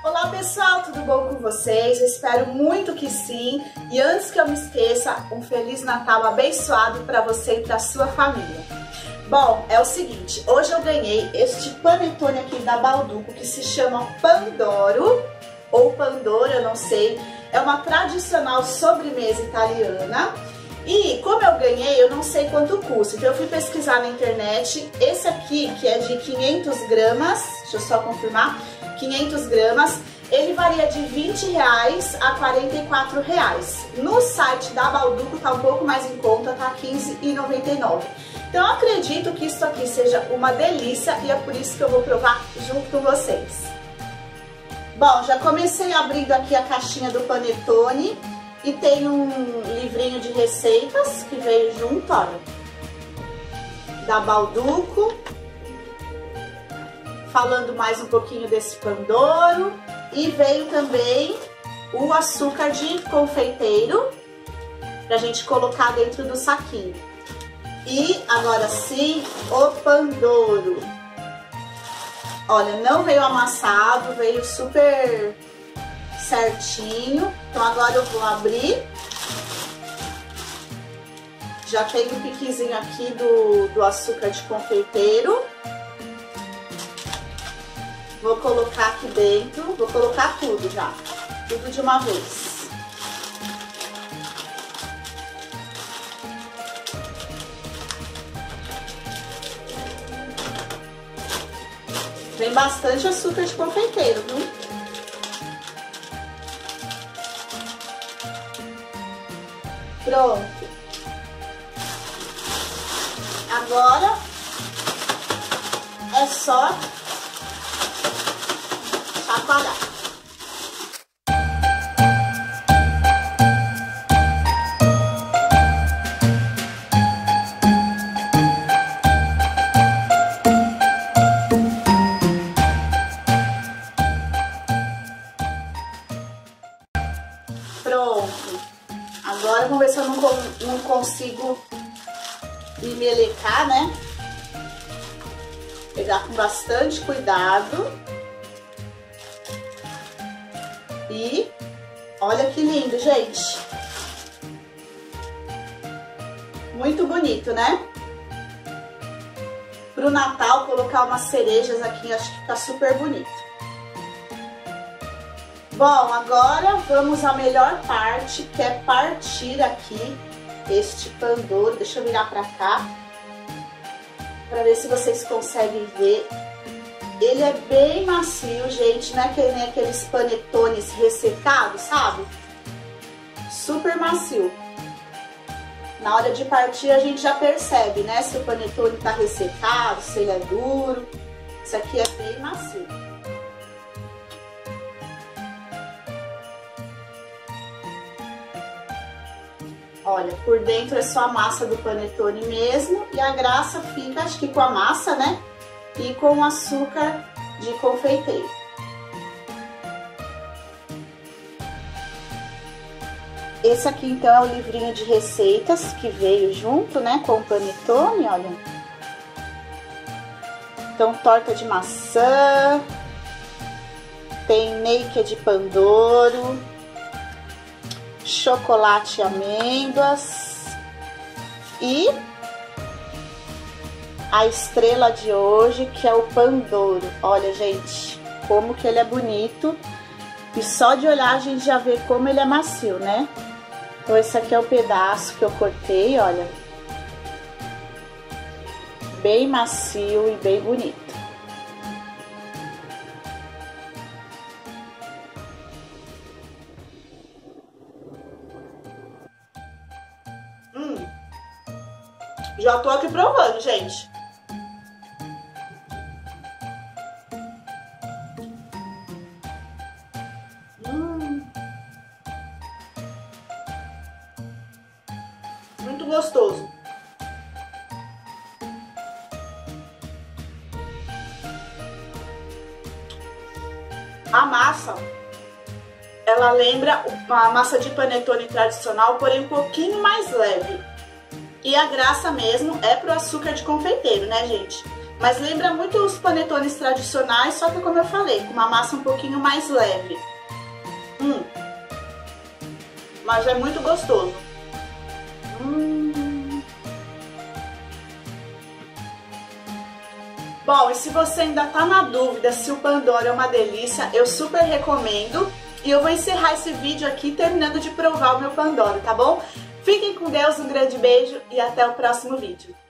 Olá pessoal, tudo bom com vocês? Eu espero muito que sim. E antes que eu me esqueça, um Feliz Natal abençoado para você e para sua família. Bom, é o seguinte, hoje eu ganhei este panetone aqui da Balduco que se chama Pandoro, ou Pandoro, eu não sei. É uma tradicional sobremesa italiana. E como eu ganhei, eu não sei quanto custa, então eu fui pesquisar na internet. Esse aqui, que é de 500 gramas, deixa eu só confirmar, 500 gramas, ele varia de R$20 a R$44. No site da Balduco tá um pouco mais em conta, tá R$15,99. Então eu acredito que isso aqui seja uma delícia e é por isso que eu vou provar junto com vocês. Bom, já comecei abrindo aqui a caixinha do panetone. E tem um livrinho de receitas que veio junto, olha, da Balduco, falando mais um pouquinho desse Pandoro. E veio também o açúcar de confeiteiro, pra gente colocar dentro do saquinho. E agora sim, o Pandoro. Olha, não veio amassado, veio super certinho. Então agora eu vou abrir. Já tem um piquezinho aqui do açúcar de confeiteiro. Vou colocar aqui dentro, vou colocar tudo já, tudo de uma vez. Vem bastante açúcar de confeiteiro, viu? Pronto. Agora é só chacoalhar. Pronto. Agora vamos ver se eu não consigo me melecar, né? Pegar com bastante cuidado. E olha que lindo, gente. Muito bonito, né? Pro Natal, colocar umas cerejas aqui, acho que fica super bonito. Bom, agora vamos à melhor parte, que é partir aqui este Pandoro. Deixa eu virar pra cá, pra ver se vocês conseguem ver. Ele é bem macio, gente, não é que nem aqueles panetones ressecados, sabe? Super macio. Na hora de partir a gente já percebe, né, se o panetone tá ressecado, se ele é duro. Isso aqui é bem macio. Olha, por dentro é só a massa do panetone mesmo e a graça fica, acho que com a massa, né? E com o açúcar de confeiteiro. Esse aqui, então, é o livrinho de receitas que veio junto, né? Com o panetone, olha. Então, torta de maçã, tem naked Pandoro, chocolate e amêndoas e a estrela de hoje, que é o Pandoro. Olha, gente, como que ele é bonito. E só de olhar a gente já vê como ele é macio, né? Então esse aqui é o pedaço que eu cortei, olha. Bem macio e bem bonito. Já tô aqui provando, gente. Muito gostoso. A massa, ela lembra uma massa de panetone tradicional, porém um pouquinho mais leve. E a graça mesmo é pro açúcar de confeiteiro, né, gente? Mas lembra muito os panetones tradicionais, só que como eu falei, com uma massa um pouquinho mais leve. Mas é muito gostoso. Bom, e se você ainda tá na dúvida se o Pandoro é uma delícia, eu super recomendo. E eu vou encerrar esse vídeo aqui terminando de provar o meu Pandoro, tá bom? Fiquem com Deus, um grande beijo e até o próximo vídeo.